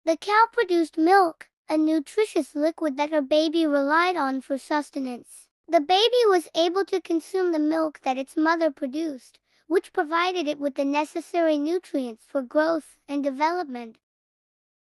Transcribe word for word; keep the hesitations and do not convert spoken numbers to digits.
The cow produced milk, a nutritious liquid that her baby relied on for sustenance. The baby was able to consume the milk that its mother produced, which provided it with the necessary nutrients for growth and development.